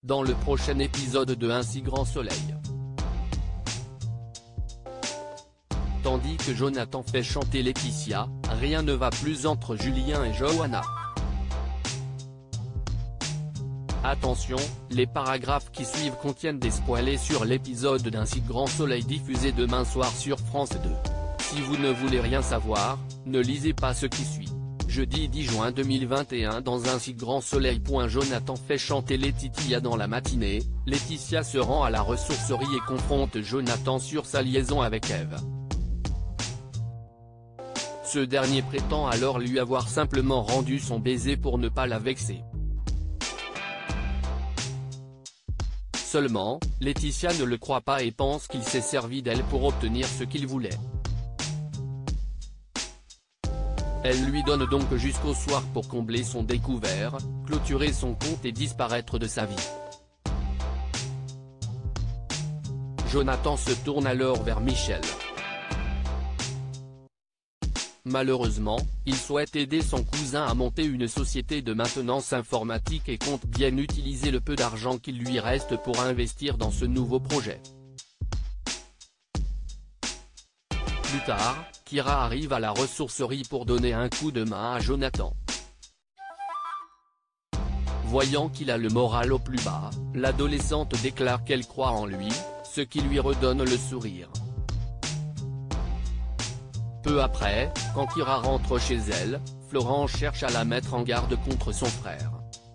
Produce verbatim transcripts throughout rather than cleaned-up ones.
dans le prochain épisode de Un si grand soleil. Tandis que Jonathan fait chanter Laetitia, rien ne va plus entre Julien et Johanna. Attention, les paragraphes qui suivent contiennent des spoilers sur l'épisode d'Un si grand soleil diffusé demain soir sur France deux. Si vous ne voulez rien savoir, ne lisez pas ce qui suit. Jeudi dix juin deux mille vingt et un dans Un si grand soleil. Jonathan fait chanter Laetitia dans la matinée, Laetitia se rend à la ressourcerie et confronte Jonathan sur sa liaison avec Eve. Ce dernier prétend alors lui avoir simplement rendu son baiser pour ne pas la vexer. Seulement, Laetitia ne le croit pas et pense qu'il s'est servi d'elle pour obtenir ce qu'il voulait. Elle lui donne donc jusqu'au soir pour combler son découvert, clôturer son compte et disparaître de sa vie. Jonathan se tourne alors vers Michel. Malheureusement, il souhaite aider son cousin à monter une société de maintenance informatique et compte bien utiliser le peu d'argent qu'il lui reste pour investir dans ce nouveau projet. Plus tard, Kira arrive à la ressourcerie pour donner un coup de main à Jonathan. Voyant qu'il a le moral au plus bas, l'adolescente déclare qu'elle croit en lui, ce qui lui redonne le sourire. Peu après, quand Kira rentre chez elle, Florent cherche à la mettre en garde contre son frère.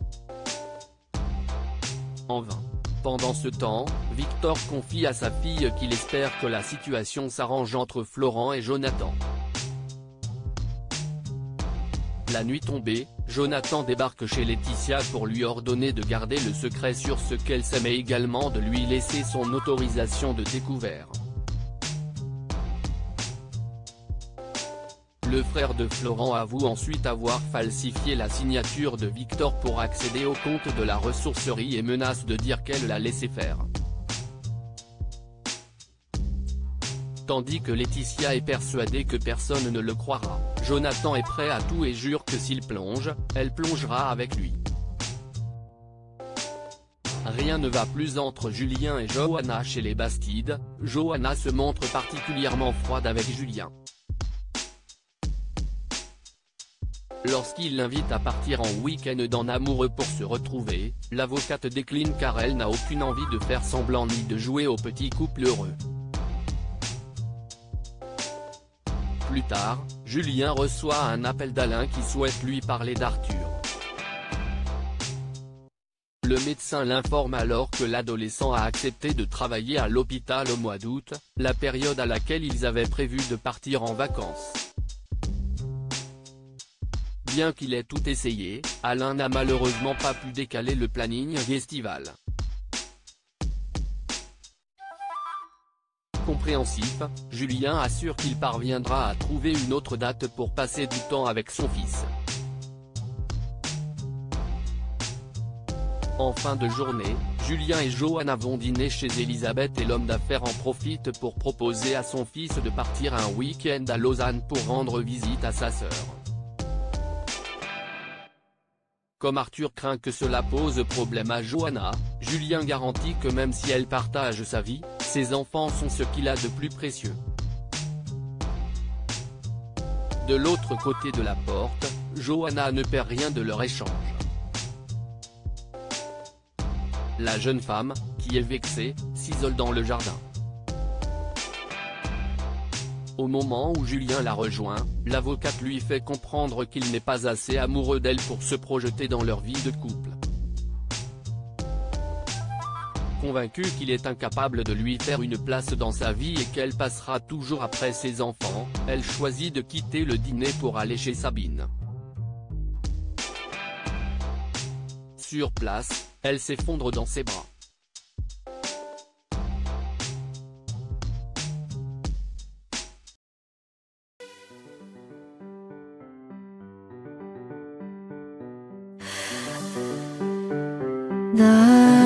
En vain. Pendant ce temps, Victor confie à sa fille qu'il espère que la situation s'arrange entre Florent et Jonathan. La nuit tombée, Jonathan débarque chez Laetitia pour lui ordonner de garder le secret sur ce qu'elle sait mais également de lui laisser son autorisation de découvert. Le frère de Florent avoue ensuite avoir falsifié la signature de Victor pour accéder au compte de la ressourcerie et menace de dire qu'elle l'a laissé faire. Tandis que Laetitia est persuadée que personne ne le croira, Jonathan est prêt à tout et jure que s'il plonge, elle plongera avec lui. Rien ne va plus entre Julien et Johanna chez les Bastides. Johanna se montre particulièrement froide avec Julien. Lorsqu'il l'invite à partir en week-end en amoureux pour se retrouver, l'avocate décline car elle n'a aucune envie de faire semblant ni de jouer au petit couple heureux. Plus tard, Julien reçoit un appel d'Alain qui souhaite lui parler d'Arthur. Le médecin l'informe alors que l'adolescent a accepté de travailler à l'hôpital au mois d'août, la période à laquelle ils avaient prévu de partir en vacances. Bien qu'il ait tout essayé, Alain n'a malheureusement pas pu décaler le planning estival. Compréhensif, Julien assure qu'il parviendra à trouver une autre date pour passer du temps avec son fils. En fin de journée, Julien et Johanna vont dîner chez Elisabeth et l'homme d'affaires en profite pour proposer à son fils de partir un week-end à Lausanne pour rendre visite à sa sœur. Comme Arthur craint que cela pose problème à Johanna, Julien garantit que même si elle partage sa vie, ses enfants sont ce qu'il a de plus précieux. De l'autre côté de la porte, Johanna ne perd rien de leur échange. La jeune femme, qui est vexée, s'isole dans le jardin. Au moment où Julien la rejoint, l'avocate lui fait comprendre qu'il n'est pas assez amoureux d'elle pour se projeter dans leur vie de couple. Convaincu qu'il est incapable de lui faire une place dans sa vie et qu'elle passera toujours après ses enfants, elle choisit de quitter le dîner pour aller chez Sabine. Sur place, elle s'effondre dans ses bras. 나